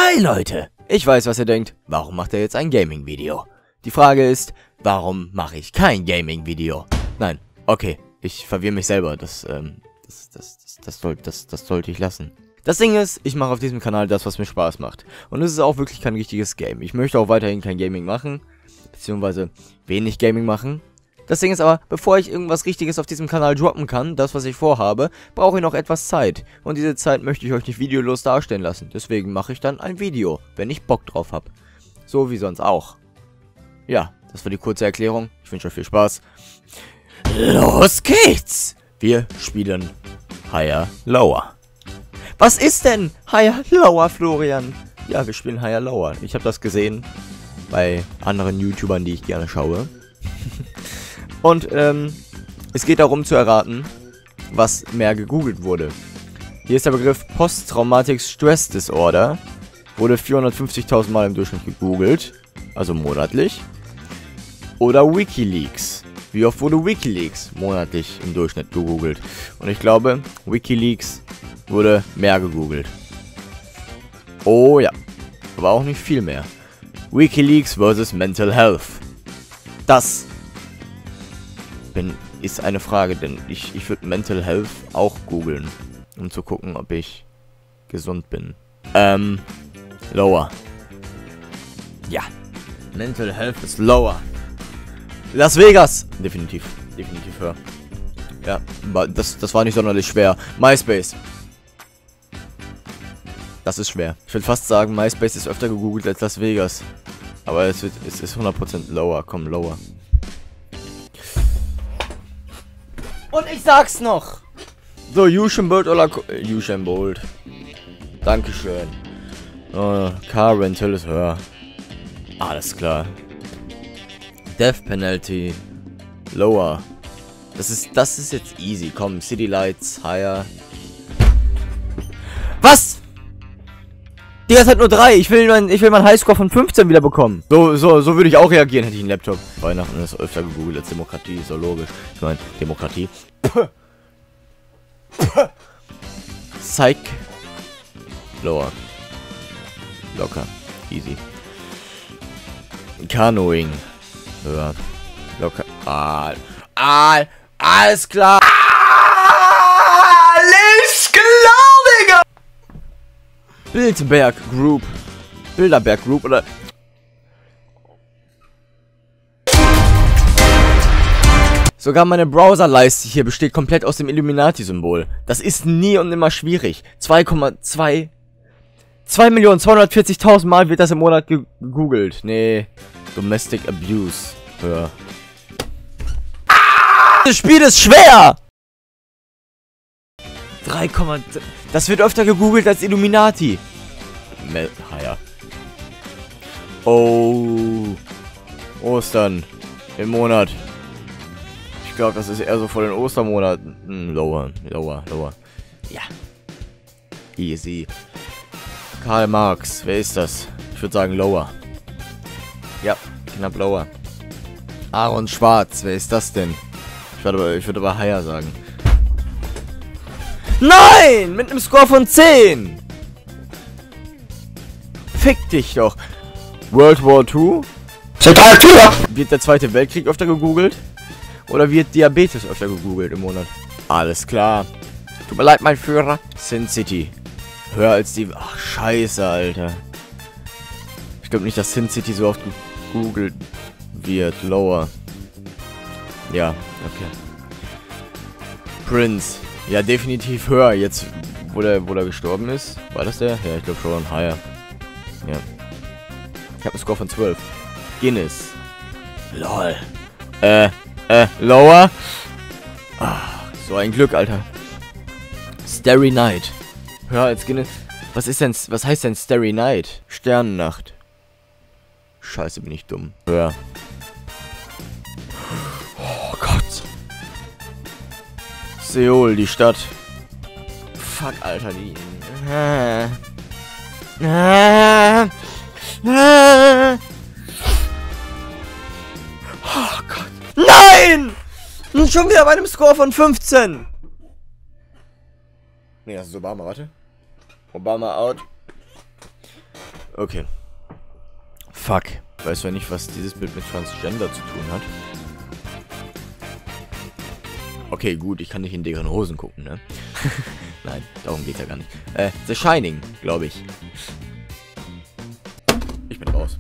Hi Leute! Ich weiß, was ihr denkt. Warum macht er jetzt ein Gaming-Video? Die Frage ist, warum mache ich kein Gaming-Video? Nein, okay, ich verwirre mich selber. Das sollte ich lassen. Das Ding ist, ich mache auf diesem Kanal das, was mir Spaß macht. Und es ist auch wirklich kein richtiges Game. Ich möchte auch weiterhin kein Gaming machen. Beziehungsweise wenig Gaming machen. Das Ding ist aber, bevor ich irgendwas Richtiges auf diesem Kanal droppen kann, das was ich vorhabe, brauche ich noch etwas Zeit. Und diese Zeit möchte ich euch nicht videolos darstellen lassen. Deswegen mache ich dann ein Video, wenn ich Bock drauf habe. So wie sonst auch. Ja, das war die kurze Erklärung. Ich wünsche euch viel Spaß. Los geht's! Wir spielen Higher Lower. Was ist denn Higher Lower, Florian? Ja, wir spielen Higher Lower. Ich habe das gesehen bei anderen YouTubern, die ich gerne schaue. Und es geht darum zu erraten, was mehr gegoogelt wurde. Hier ist der Begriff Post-Traumatic Stress Disorder. Wurde 450.000 Mal im Durchschnitt gegoogelt. Also monatlich. Oder WikiLeaks. Wie oft wurde WikiLeaks monatlich im Durchschnitt gegoogelt? Und ich glaube, WikiLeaks wurde mehr gegoogelt. Oh ja. Aber auch nicht viel mehr. WikiLeaks versus Mental Health. Das ist eine Frage, denn ich würde Mental Health auch googeln, um zu gucken, ob ich gesund bin. Lower. Ja. Mental Health ist lower. Las Vegas! Definitiv höher. Ja, das war nicht sonderlich schwer. MySpace. Das ist schwer. Ich würde fast sagen, MySpace ist öfter gegoogelt als Las Vegas. Aber es ist 100% lower. Komm, lower. Und ich sag's noch. So, Usain Bolt oder... Usain Bolt. Dankeschön. Car Rental ist höher. Alles klar. Death Penalty. Lower. Das ist jetzt easy. Komm, City Lights, higher. Was? Die hat nur 3. Ich will meinen Highscore von 15 wieder bekommen. So würde ich auch reagieren, hätte ich einen Laptop. Weihnachten ist öfter gegoogelt als Demokratie, ist so logisch. Ich meine, Demokratie. Psych. Lower. Locker. Easy. Canoeing. Höher. Locker. Alles klar. Alles klar, Digga. Bilderberg Group oder... Sogar meine Browserleiste hier besteht komplett aus dem Illuminati-Symbol. Das ist nie und nimmer schwierig. 2.240.000 Mal wird das im Monat gegoogelt. Nee. Domestic Abuse. Ja. Das Spiel ist schwer! 3, das wird öfter gegoogelt als Illuminati. Ja. Oh. Ostern. Im Monat. Ich glaube, das ist eher so vor den Ostermonaten. Lower. Ja. Easy. Karl Marx. Wer ist das? Ich würde sagen lower. Ja, knapp lower. Aaron Schwarz. Wer ist das denn? Ich würde aber higher sagen. Nein! Mit einem Score von 10! Fick dich doch. World War II? Wird der Zweite Weltkrieg öfter gegoogelt? Oder wird Diabetes öfter gegoogelt im Monat? Alles klar. Tut mir leid, mein Führer. Sin City. Höher als die... Ach, scheiße, Alter. Ich glaube nicht, dass Sin City so oft gegoogelt wird. Lower. Ja, okay. Prince. Ja, definitiv höher. Jetzt, wo der gestorben ist. War das der? Ja, ich glaube schon. Higher. Ja. Ich habe einen Score von 12. Guinness. Lol. Lower. Ach, so ein Glück, Alter. Starry Night. Höher als Guinness. Was heißt denn Starry Night? Sternennacht. Scheiße, bin ich dumm. Höher. Oh Gott. Seoul, die Stadt. Fuck, Alter, die... Oh Gott. Nein! Schon wieder bei einem Score von 15. Nee, das ist Obama, warte. Obama out. Okay. Fuck. Weiß zwar nicht, was dieses Bild mit Transgender zu tun hat. Okay, gut, ich kann nicht in deren Hosen gucken, ne? Nein, darum geht's ja gar nicht. The Shining, glaube ich. Ich bin raus.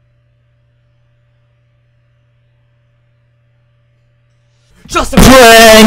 Just a friend!